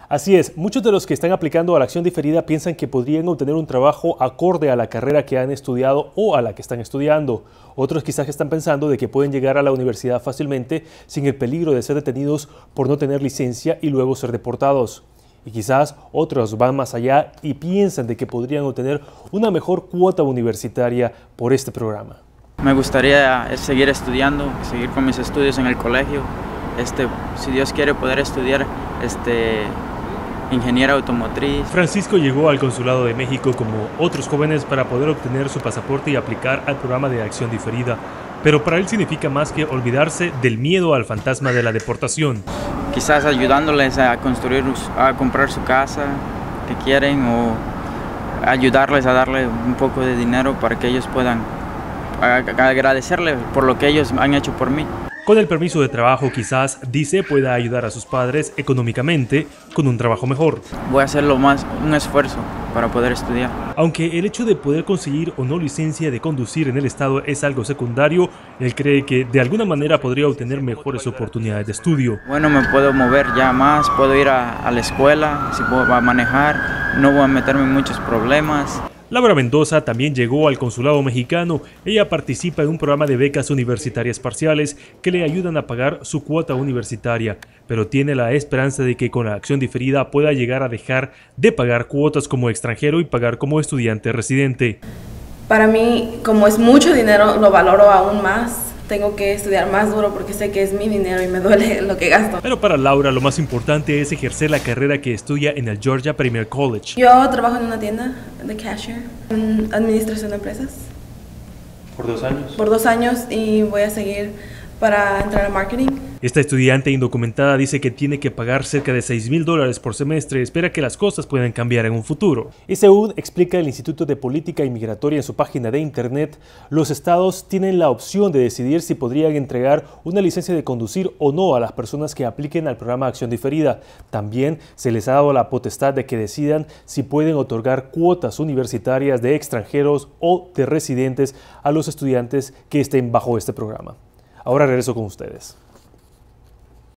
Así es, muchos de los que están aplicando a la acción diferida piensan que podrían obtener un trabajo acorde a la carrera que han estudiado o a la que están estudiando. Otros quizás están pensando de que pueden llegar a la universidad fácilmente sin el peligro de ser detenidos por no tener licencia y luego ser deportados. Y quizás otros van más allá y piensan de que podrían obtener una mejor cuota universitaria por este programa. Me gustaría seguir estudiando, seguir con mis estudios en el colegio. Si Dios quiere, poder estudiar ingeniero automotriz. Francisco llegó al Consulado de México como otros jóvenes para poder obtener su pasaporte y aplicar al programa de acción diferida. Pero para él significa más que olvidarse del miedo al fantasma de la deportación. Quizás ayudándoles a comprar su casa que quieren, o ayudarles a darle un poco de dinero para que ellos puedan agradecerle por lo que ellos han hecho por mí. Con el permiso de trabajo quizás, dice, pueda ayudar a sus padres económicamente con un trabajo mejor. Voy a hacer un esfuerzo para poder estudiar. Aunque el hecho de poder conseguir o no licencia de conducir en el estado es algo secundario, él cree que de alguna manera podría obtener mejores oportunidades de estudio. Bueno, me puedo mover ya más, puedo ir a la escuela, si puedo manejar, no voy a meterme en muchos problemas. Laura Mendoza también llegó al Consulado Mexicano. Ella participa en un programa de becas universitarias parciales que le ayudan a pagar su cuota universitaria, pero tiene la esperanza de que con la acción diferida pueda llegar a dejar de pagar cuotas como extranjero y pagar como estudiante residente. Para mí, como es mucho dinero, lo valoro aún más. Tengo que estudiar más duro porque sé que es mi dinero y me duele lo que gasto. Pero para Laura lo más importante es ejercer la carrera que estudia en el Georgia Premier College. Yo trabajo en una tienda de cashier, en administración de empresas. ¿Por 2 años? Por 2 años, y voy a seguir para entrar a marketing. Esta estudiante indocumentada dice que tiene que pagar cerca de $6,000 por semestre. Espera que las cosas puedan cambiar en un futuro. Y según explica el Instituto de Política Inmigratoria en su página de internet, los estados tienen la opción de decidir si podrían entregar una licencia de conducir o no a las personas que apliquen al programa Acción Diferida. También se les ha dado la potestad de que decidan si pueden otorgar cuotas universitarias de extranjeros o de residentes a los estudiantes que estén bajo este programa. Ahora regreso con ustedes.